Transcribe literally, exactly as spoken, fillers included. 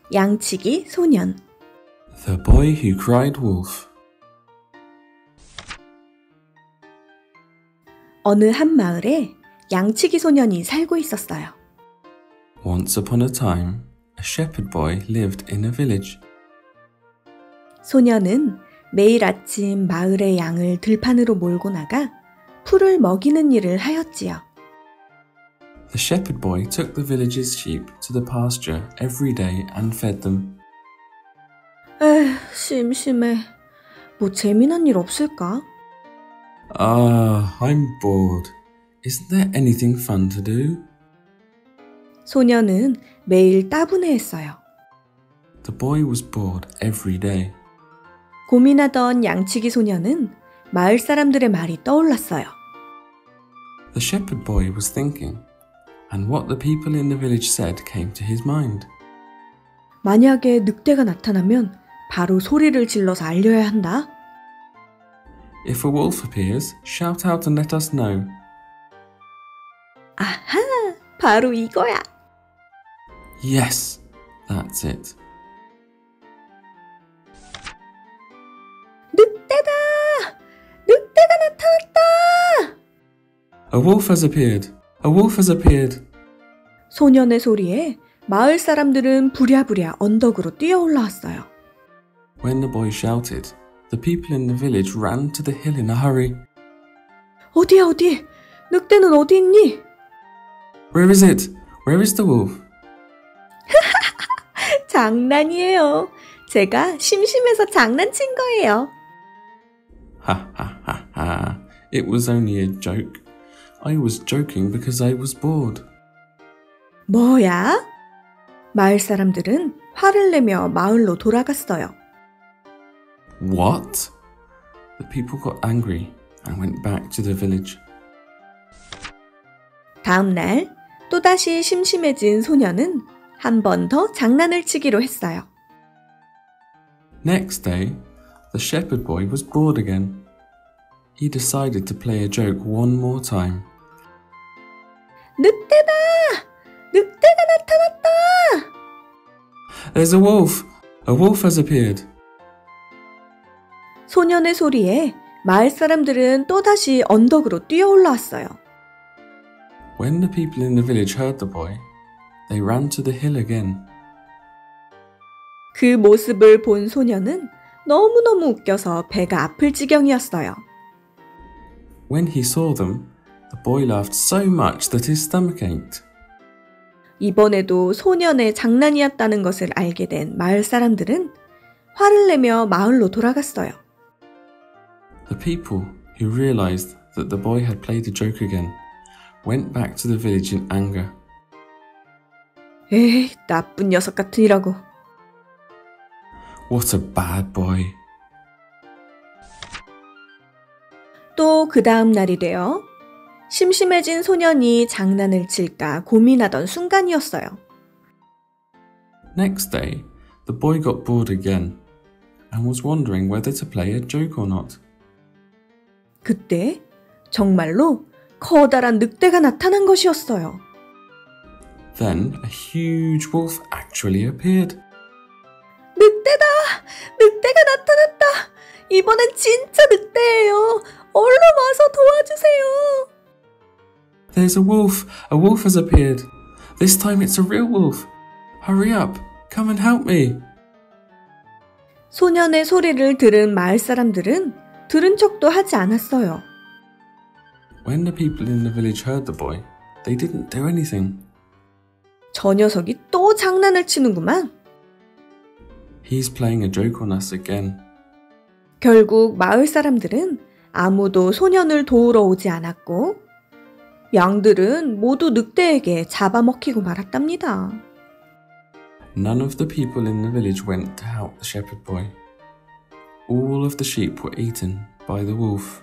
양치기 소년. The Boy Who Cried Wolf. 어느 한 마을에 양치기 소년이 살고 있었어요. Once upon a time, a shepherd boy lived in a village. 소년은 매일 아침 마을의 양을 들판으로 몰고 나가 풀을 먹이는 일을 하였지요. The shepherd boy took the village's sheep to the pasture every day and fed them. 에휴, 심심해. 뭐 재미난 일 없을까? Ah, I'm bored. Isn't there anything fun to do? 소년은 매일 따분해했어요. The boy was bored every day. 고민하던 양치기 소년은 마을 사람들의 말이 떠올랐어요. The shepherd boy was thinking, and what the people in the village said came to his mind. 만약에 늑대가 나타나면 바로 소리를 질러서 알려야 한다. If a wolf appears, shout out and let us know. 아하, 바로 이거야. Yes, that's it. 늑대다! 늑대가 나타났다! A wolf has appeared. A wolf has appeared. 소년의 소리에 마을 사람들은 부랴부랴 언덕으로 뛰어 올라왔어요. When the boy shouted, the people in the village ran to the hill in a hurry. 어디야 어디? 늑대는 어디 있니? Where is it? Where is the wolf? 장난이에요. 제가 심심해서 장난친 거예요. Ha ha ha ha. It was only a joke. I was joking because I was bored. 뭐야? 마을 사람들은 화를 내며 마을로 돌아갔어요. What? The people got angry and went back to the village. 다음 날 또다시 심심해진 소년은 한 번 더 장난을 치기로 했어요. Next day, the shepherd boy was bored again. He decided to play a joke one more time. 늑대다! 늑대가 나타났다! There's a wolf! A wolf has appeared. 소년의 소리에 마을 사람들은 또다시 언덕으로 뛰어 올라왔어요. When the people in the village heard the boy, they ran to the hill again. 그 모습을 본 소년은 너무너무 웃겨서 배가 아플 지경이었어요. When he saw them, the boy laughed so much that his stomach ached. 이번에도 소년의 장난이었다는 것을 알게 된 마을 사람들은 화를 내며 마을로 돌아갔어요. The people, who realized that the boy had played a joke again, went back to the village in anger. 에이, 나쁜 녀석 같으니라고. What a bad boy. 또 그 다음 날이 되어 심심해진 소년이 장난을 칠까 고민하던 순간이었어요. Next day, the boy got bored again and was wondering whether to play a joke or not. 그때 정말로 커다란 늑대가 나타난 것이었어요. Then a huge wolf actually appeared. 늑대다! 늑대가 나타났다! 이번엔 진짜 늑대예요. 얼른 와서 도와주세요. There's a wolf! A wolf has appeared. This time it's a real wolf. Hurry up! Come and help me! 소년의 소리를 들은 마을 사람들은 들은 척도 하지 않았어요. When the people in the village heard the boy, they didn't do anything. 저 녀석이 또 장난을 치는구만. He's playing a joke on us again. 결국 마을 사람들은 아무도 소년을 도우러 오지 않았고 양들은 모두 늑대에게 잡아먹히고 말았답니다. None of the people in the village went to help the shepherd boy. All of the sheep were eaten by the wolf.